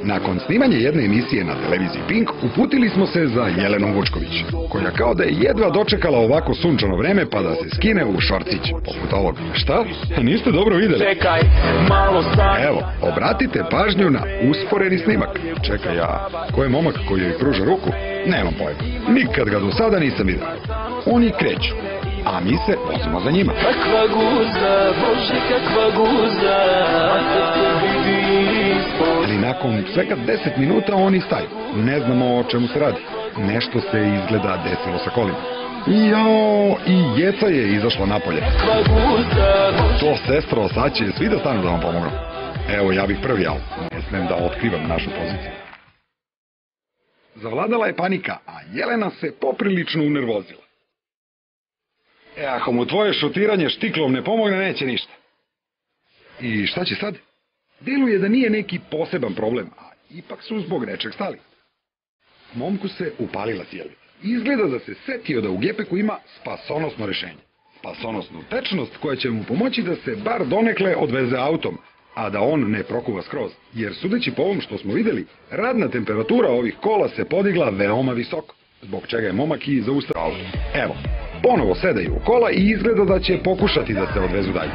Nakon snimanja jedne emisije na televiziji Pink, uputili smo se za Jelenom Vučković, koja kao da je jedva dočekala ovako sunčano vreme pa da se skine u šorcić, poput ovog. Šta? Niste dobro videli? Čekaj, malo sad. Evo, obratite pažnju na usporeni snimak. Čekaj, ko je momak koji joj pruža ruku? Nemam pojma. Nikad ga do sada nisam vidio. Oni kreću, a mi se vozimo za njima. Kakva guza, Bože, kakva guza. Ali nakon svega 10 minuta oni staju. Ne znamo o čemu se radi. Nešto se izgleda desilo sa kolima. Jao, i Jeca je izašla napolje. To, sestro, sad će svi da stanu da vam pomognu. Evo, ja bih prvi, ali ne smem da otkrivam našu poziciju. Zavladala je panika, a Jelena se poprilično unervozila. Ako mu tvoje šutiranje štiklom ne pomogne, neće ništa. I šta će sad? Deluje da nije neki poseban problem, a ipak su zbog nečeg stali. Momku se upalila sjelvica. Izgleda da se setio da u gepeku ima spasonosno rešenje. Spasonosnu tečnost koja će mu pomoći da se bar donekle odveze autom, a da on ne prokuva skroz. Jer sudeći po ovom što smo videli, radna temperatura ovih kola se podigla veoma visoko, zbog čega je momak i zaustavio auto. Evo, ponovo sedaju u kola i izgleda da će pokušati da se odvezu dalje.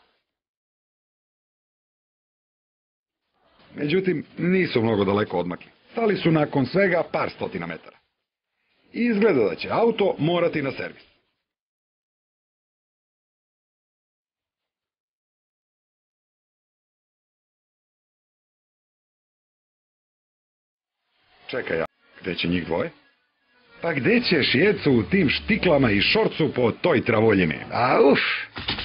Međutim, nisu mnogo daleko odmakli. Stali su nakon svega par stotina metara. Izgleda da će auto morati na servis. Čekaj, gde će njih dvoje? Pa gde ćeš, Jecu, u tim štiklama i šorcu po toj travoljini? A uf!